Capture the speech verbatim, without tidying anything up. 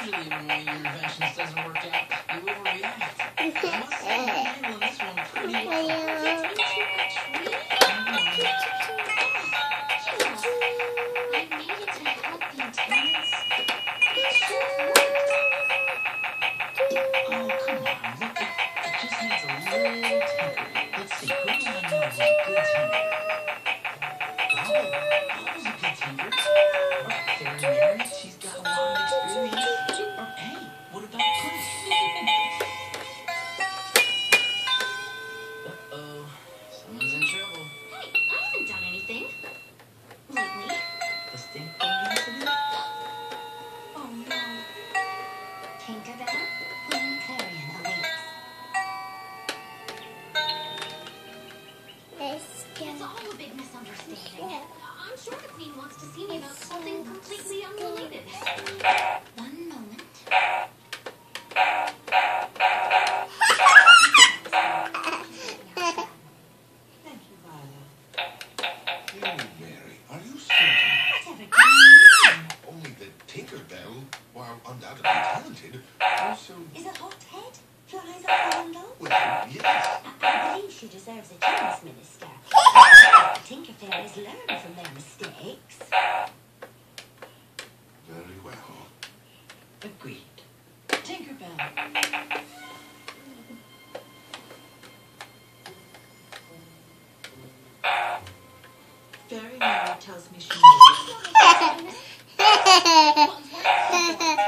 Usually when one of your inventions doesn't work out, you overreact. I must say you're handling this one pretty well. I made it to help the antennas. It should work. Oh, come on. Look, it, it just needs a little tinkering. Let's see, who do I know is a good tinkerer? Bobble. Bobble's a good tinkerer. Or Fairy Mary, she's got a lot of experience. Or, hey, what about Prince? Uh-oh, someone's in trouble. Hey, I haven't done anything. Lately. The stink bug incident? Oh no. Tinkerbell, Queen Clarion awaits. It's all a big misunderstanding. I'm sure the Queen wants to see me about something completely unrelated. One moment. Thank you, Viola. Fairy Mary, are you certain? Whatever can you mean? Only that Tinkerbell, while undoubtedly talented, also... Is it hot head? Flies out the window? Well, yes. I, I believe she deserves a chance, Minister. Tinker Fairies learn from their mistakes. Very well. Agreed. Tinkerbell. Fairy Mary tells me she knows. What was that?